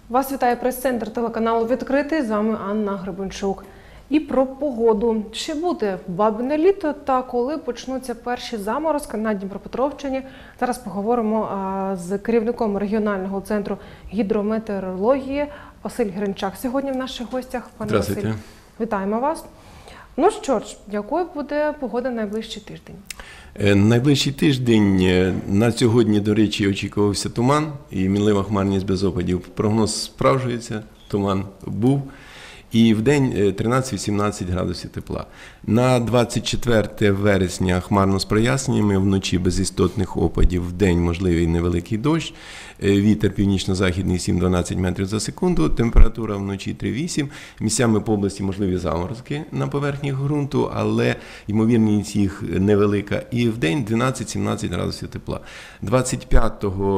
Вас вітає прес-центр телеканалу «Відкритий», з вами Анна Гребенчук. І про погоду. Чи буде бабине літо та коли почнуться перші заморозки на Дніпропетровщині? Зараз поговоримо з керівником регіонального центру гідрометеорології Василь Гринчак. Сьогодні в наших гостях. Пане Василь, вітаємо вас. Ну що ж, якою буде погода найближчий тиждень? Найближчий тиждень, на сьогодні, до речі, очікувався туман і мінлива хмарність без опадів. Прогноз справджується, туман був. І в день 13-18 градусів тепла. На 24 вересня хмарно з проясненнями, вночі без істотних опадів, в день можливий невеликий дощ, вітер північно-західний 7-12 метрів за секунду, температура вночі 3-8, місцями по області можливі заморозки на поверхні ґрунту, але ймовірність їх невелика. І в день 12-17 градусів тепла. 25,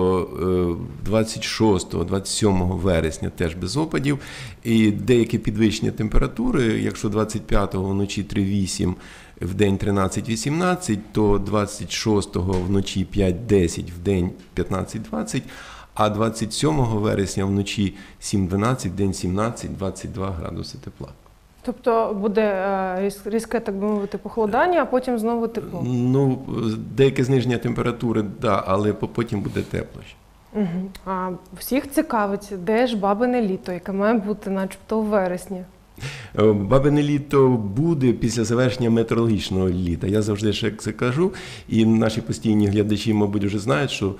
26, 27 вересня теж без опадів, і деякі підвищення температури, якщо 25-го вночі 3-8, в день 13-18, то 26-го вночі 5-10, в день 15-20, а 27 вересня вночі 7-12, в день 17-22 градуси тепла. Тобто буде різке, так би мовити, похолодання, а потім знову тепло? Ну, деяке зниження температури, да, але потім буде тепло. Угу. А всіх цікавить, де ж бабине літо, яке має бути начебто у вересні? Бабине літо буде після завершення метеорологічного літа. Я завжди ще це кажу, і наші постійні глядачі, мабуть, вже знають, що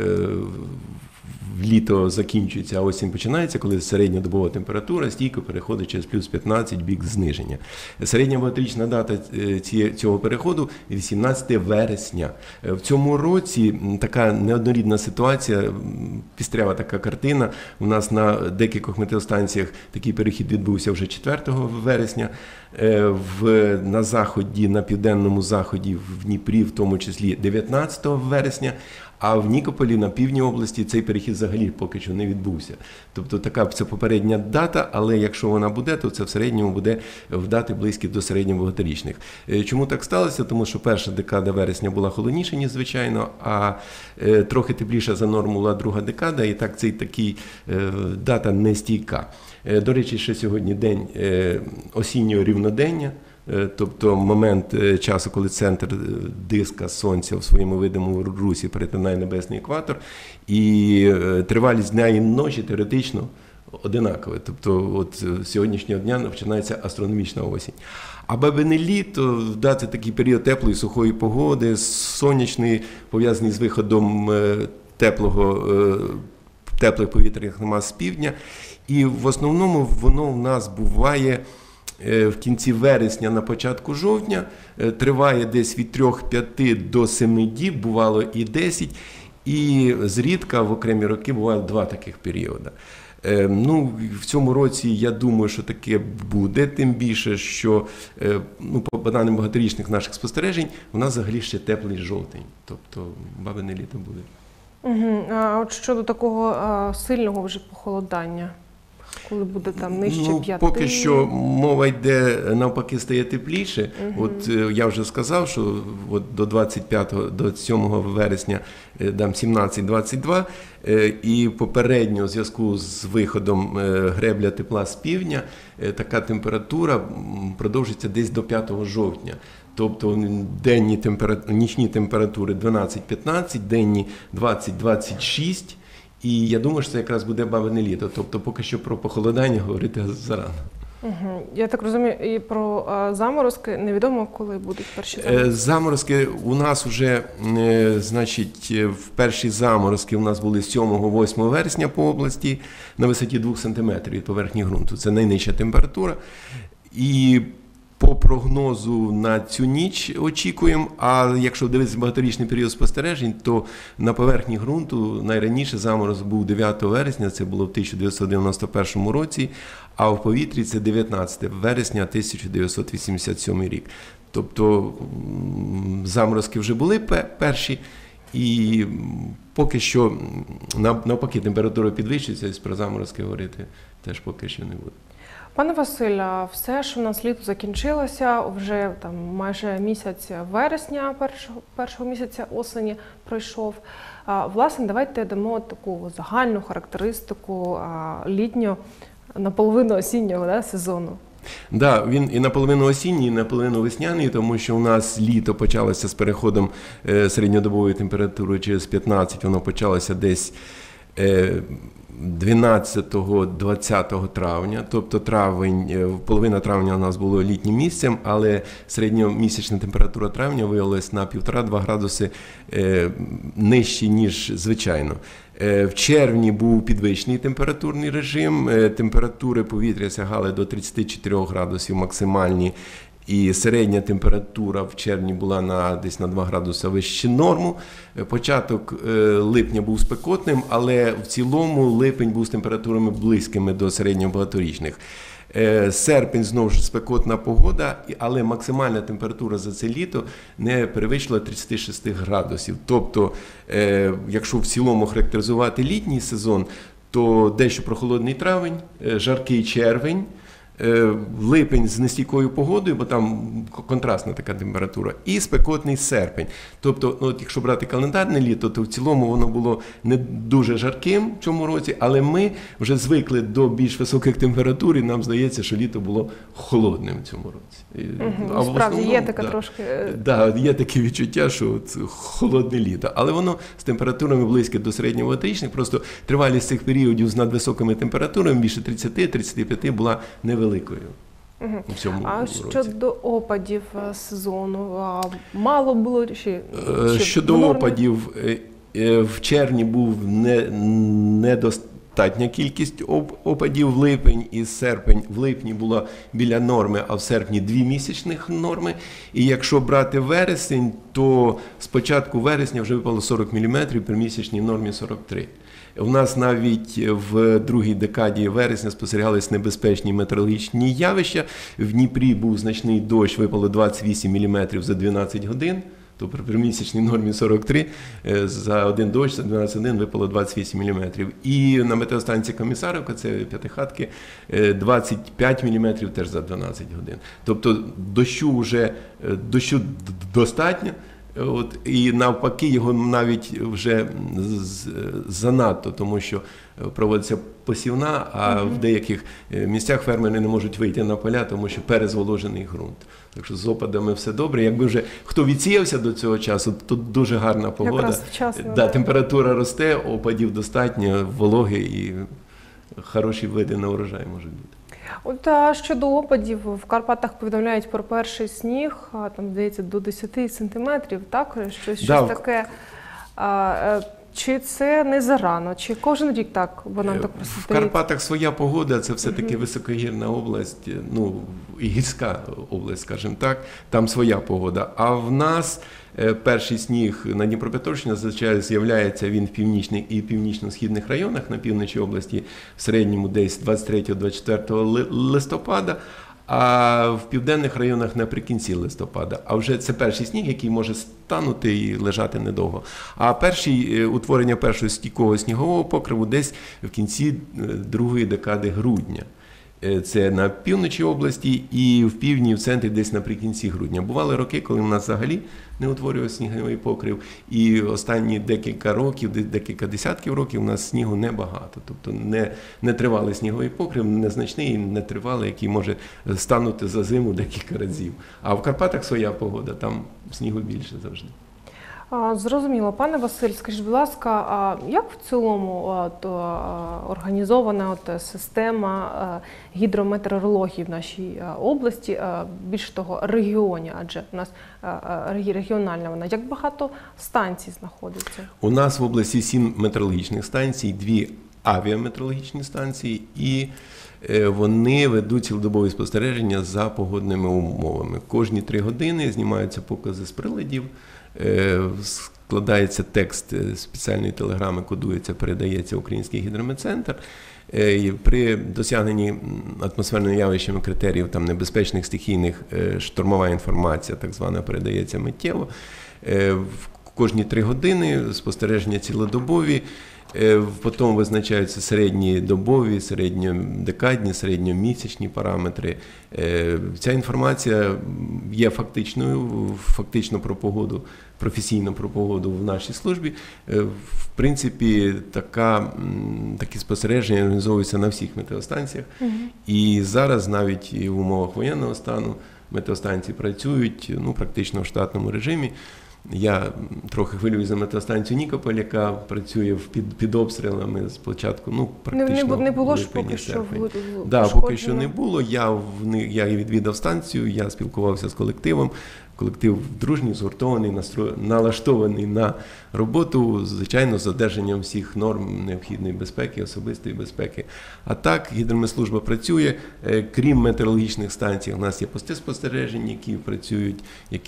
літо закінчується, а осінь починається, коли середньодобова температура стійко переходить через плюс 15 бік зниження. Середня багаторічна дата цього переходу – 18 вересня. В цьому році така неоднорідна ситуація, пістрява така картина. У нас на декількох метеостанціях такий перехід відбувся вже 4 вересня. На заході, на південному заході, в Дніпрі, в тому числі 19 вересня, а в Нікополі, на півдні області, цей перехід взагалі поки що не відбувся. Тобто така це попередня дата, але якщо вона буде, то це в середньому буде в дати близькі до середньобагаторічних. Чому так сталося? Тому що перша декада вересня була холодніша, ніж звичайно, а трохи тепліша за норму була друга декада, і так цей такий дата нестійка. До речі, ще сьогодні день осіннього рівнодення, тобто момент часу, коли центр диска Сонця в своєму видимому русі перетинає небесний екватор, і тривалість дня і ночі теоретично одинакова. Тобто от з сьогоднішнього дня починається астрономічна осінь. А бабине літо, да, це такий період теплої, сухої погоди, сонячний, пов'язаний з виходом теплих повітряних мас з півдня. І в основному воно в нас буває в кінці вересня, на початку жовтня, триває десь від 3-5 до 7 діб, бувало і 10, і зрідка в окремі роки бувало 2 таких періоди. Ну, в цьому році, я думаю, що таке буде, тим більше, що по даним багаторічних наших спостережень, у нас взагалі ще теплий жовтень, тобто бабине літо буде. Угу. А от щодо такого сильного вже похолодання? Коли буде там нижче 5? Поки що мова йде, навпаки, стає тепліше. От я вже сказав, що от до 25-го, до 7 вересня там 17-22, і попередньо в зв'язку з виходом гребля тепла з півдня така температура продовжиться десь до 5 жовтня. Тобто нічні температури 12-15, денні 20-26. І я думаю, що це якраз буде бабине літо. Тобто поки що про похолодання говорити зарано. Угу. Я так розумію, і про заморозки невідомо, коли будуть перші заморозки? Заморозки у нас вже, значить, в перші заморозки у нас були 7-8 вересня по області на висоті 2 см від поверхні ґрунту. Це найнижча температура. І по прогнозу на цю ніч очікуємо, а якщо дивитися багаторічний період спостережень, то на поверхні ґрунту найраніше заморозок був 9 вересня, це було в 1991 році, а в повітрі це 19 вересня 1987 рік. Тобто заморозки вже були перші, і поки що навпаки температура підвищується, і про заморозки говорити теж поки що не буде. Пане Василь, все ж у нас літо закінчилося, вже там майже місяць вересня, першого місяця осені пройшов. Власне, давайте дамо таку загальну характеристику літнього, наполовину осіннього сезону. Да, він і наполовину осінній, і наполовину весняний, тому що у нас літо почалося з переходом середньодобової температури через 15, воно почалося десь 12-20 травня, тобто половина травня у нас було літнім місяцем, але середньомісячна температура травня виявилась на 1,5-2 градуси нижче, ніж звичайно. В червні був підвищений температурний режим, температури повітря сягали до 34 градусів максимальні, і середня температура в червні була десь на 2 градуси вище норму. Початок липня був спекотним, але в цілому липень був з температурами близькими до середньобагаторічних. Серпень знову ж спекотна погода, але максимальна температура за це літо не перевищила 36 градусів. Тобто, якщо в цілому характеризувати літній сезон, то дещо прохолодний травень, жаркий червень, липень з нестійкою погодою, бо там контрастна така температура, і спекотний серпень. Тобто, якщо брати календарне літо, то в цілому воно було не дуже жарким в цьому році, але ми вже звикли до більш високих температур, і нам здається, що літо було холодним в цьому році. Справді, є таке трошки... Так, є таке відчуття, що це холодне літо, але воно з температурами близьке до середньобагаторічних, просто тривалість цих періодів з надвисокими температурами, більше 30-35, була невеликою. У цьому році. Щодо опадів сезону, мало було чи щодо опадів, в червні був недостатня кількість опадів, в липень і серпень. В липні була біля норми, а в серпні 2 місячних норми. І якщо брати вересень, то з початку вересня вже випало 40 мм, при місячній нормі 43. У нас навіть в другій декаді вересня спостерігались небезпечні метеорологічні явища. В Дніпрі був значний дощ, випало 28 мм за 12 годин, тобто при місячній нормі 43, за один дощ, за 12 годин випало 28 мм. І на метеостанції Комісарівка, це П'ятихатки, 25 мм теж за 12 годин. Тобто дощу достатньо. І навпаки, його навіть вже занадто, тому що проводиться посівна, а в деяких місцях фермери не можуть вийти на поля, тому що перезволожений ґрунт. Так що з опадами все добре. Якби вже хто відсіявся до цього часу, то дуже гарна погода. Якраз вчасно. Да, температура росте, опадів достатньо, вологи і хороші види на урожай можуть бути. Щодо опадів, в Карпатах повідомляють про перший сніг, там, здається, до 10 сантиметрів, так? Щось таке. Чи це не зарано? Чи кожен рік так вона так просто В Карпатах своя погода, це все-таки високогірна область, і гірська область, скажімо так, там своя погода. А в нас перший сніг на Дніпропетровщині зазвичай з'являється він в північних і північно-східних районах на півночі області, в середньому десь 23-24 листопада, а в південних районах наприкінці листопада. А вже це перший сніг, який може станути і лежати недовго. А утворення першого стійкого снігового покриву десь в кінці другої декади грудня. Це на півночі області і в півдні, в центрі, десь наприкінці грудня. Бували роки, коли у нас взагалі не утворювався сніговий покрив, і останні декілька років, декілька десятків років у нас снігу небагато. Тобто не тривалий сніговий покрив, незначний, не тривалий, який може станути за зиму декілька разів. А в Карпатах своя погода, там снігу більше завжди. Зрозуміло. Пане Василь, скажіть, будь ласка, як в цілому організована система гідрометеорології в нашій області, більш того, регіоні, адже у нас регіональна вона. Як багато станцій знаходиться? У нас в області 7 метеорологічних станцій, 2 авіаметеорологічні станції, і вони ведуть цілодобові спостереження за погодними умовами. Кожні 3 години знімаються покази з приладів, складається текст спеціальної телеграми, кодується, передається Український гідрометцентр. При досягненні атмосферними явищами критеріїв там, небезпечних стихійних штормова інформація, так звана, передається миттєво. Кожні 3 години спостереження цілодобові. Потім визначаються середньодобові, середньодекадні, середньомісячні параметри. Ця інформація є фактично про погоду, професійно про погоду в нашій службі. В принципі, такі спостереження організовуються на всіх метеостанціях. І зараз навіть і в умовах воєнного стану метеостанції працюють практично в штатному режимі. Я трохи хвилююсь за метеостанцію Нікополь, яка працює під обстрілами спочатку, практично не було ж липень, поки що серпень. пошкоджено? Поки що не було. Я відвідав станцію, я спілкувався з колективом. Колектив дружній, згуртований, налаштований на роботу, звичайно, з одержанням всіх норм необхідної безпеки, особистої безпеки. А так, гідрометслужба працює. Крім метеорологічних станцій, у нас є пости спостережень, які працюють,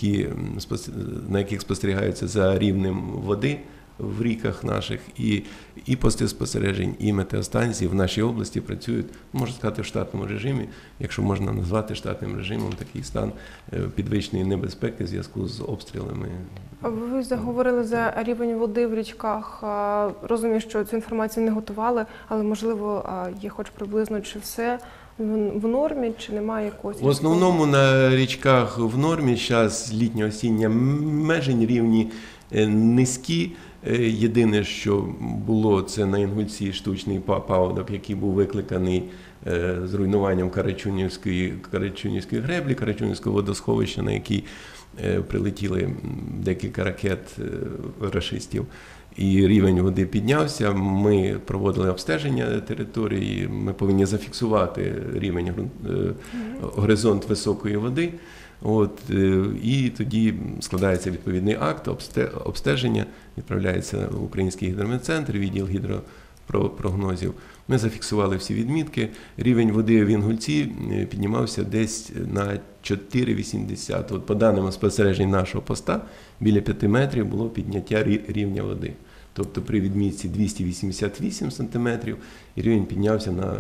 на яких спостерігаються за рівнем води в ріках наших, і пости спостережень, і метеостанції в нашій області працюють, можна сказати, в штатному режимі, якщо можна назвати штатним режимом такий стан підвищеної небезпеки в зв'язку з обстрілами. Ви заговорили за рівень води в річках. Розумію, що цю інформацію не готували, але, можливо, є хоч приблизно, чи все в нормі, чи немає якогось? В основному на річках в нормі, зараз літньо-осіння межень рівні низькі. Єдине, що було, це на Інгульці штучний паводок, який був викликаний зруйнуванням Карачунівської греблі, Карачунівського водосховища, на який прилетіли декілька ракет рашистів. І рівень води піднявся, ми проводили обстеження території, ми повинні зафіксувати рівень, горизонт високої води. І тоді складається відповідний акт обстеження, відправляється в Український гідрометцентр, відділ гідропрогнозів. Ми зафіксували всі відмітки. Рівень води в Інгульці піднімався десь на 4,80. По даним спостережень нашого поста, біля 5 метрів було підняття рівня води. Тобто при відмітці 288 сантиметрів рівень піднявся на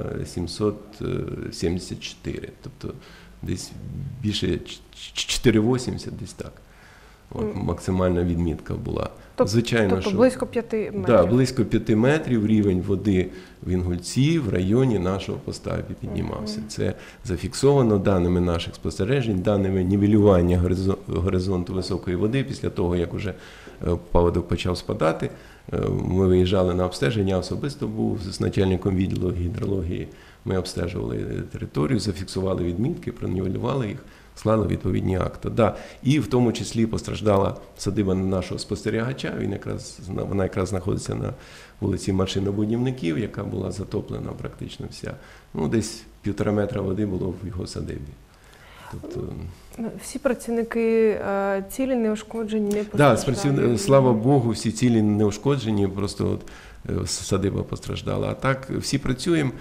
774. Тобто десь більше 4,80, десь так. Максимальна відмітка була. Звичайно, тобто близько 5 метрів? Так, близько 5 метрів рівень води в Інгульці в районі нашого поста піднімався. Це зафіксовано даними наших спостережень, даними нівелювання горизонту високої води. Після того, як уже паводок почав спадати, ми виїжджали на обстеження, я особисто був з начальником відділу гідрології. Ми обстежували територію, зафіксували відмітки, пронівелювали їх, склали відповідні акти. І в тому числі постраждала садиба нашого спостерігача, вона якраз знаходиться на вулиці Машинобудівників, яка була затоплена практично вся. Десь 1,5 метра води було в його садибі. Тобто... Всі працівники цілі, неушкоджені, не постраждали? Так, слава Богу, всі цілі неушкоджені, просто садиба постраждала. А так, всі працюємо.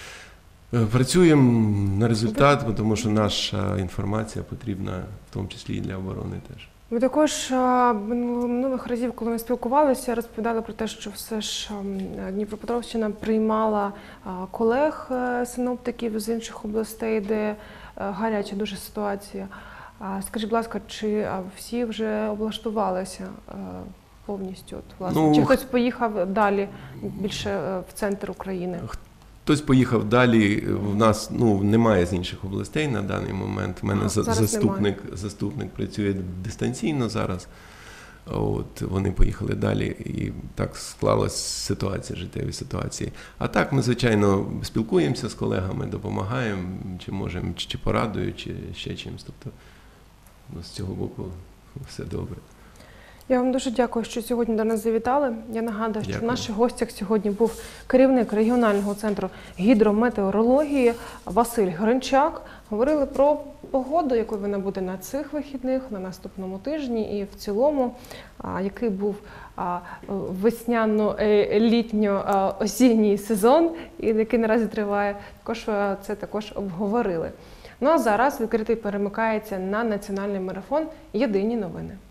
Працюємо на результат, тому що наша інформація потрібна, в тому числі і для оборони теж. Ви також минулих разів, коли ми спілкувалися, розповідали про те, що все ж Дніпропетровщина приймала колег синоптиків з інших областей, де гаряча дуже ситуація. Скажіть, будь ласка, чи всі вже облаштувалися повністю? Чи хтось поїхав далі, більше в центр України? Хтось поїхав далі, в нас немає з інших областей на даний момент. У мене заступник працює дистанційно зараз. Вони поїхали далі і так склалась життєві ситуації. А так ми, звичайно, спілкуємося з колегами, допомагаємо, чи можемо, чи порадою, чи ще чимось. Тобто з цього боку все добре. Я вам дуже дякую, що сьогодні до нас завітали. Я нагадую, що в наших гостях сьогодні був керівник регіонального центру гідрометеорології Василь Гринчак. Говорили про погоду, якою вона буде на цих вихідних, на наступному тижні і в цілому, який був весняно-літньо-осінній сезон, і який наразі триває. Це також обговорили. А зараз відкритий перемикається на національний марафон «Єдині новини».